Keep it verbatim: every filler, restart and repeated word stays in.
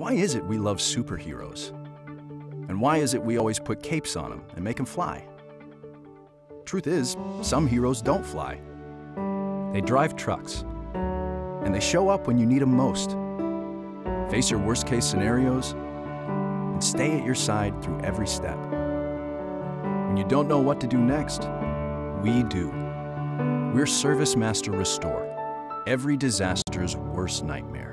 Why is it we love superheroes? And why is it we always put capes on them and make them fly? Truth is, some heroes don't fly. They drive trucks, and they show up when you need them most. Face your worst-case scenarios, and stay at your side through every step. When you don't know what to do next, we do. We're Service Master Restore, every disaster's worst nightmare.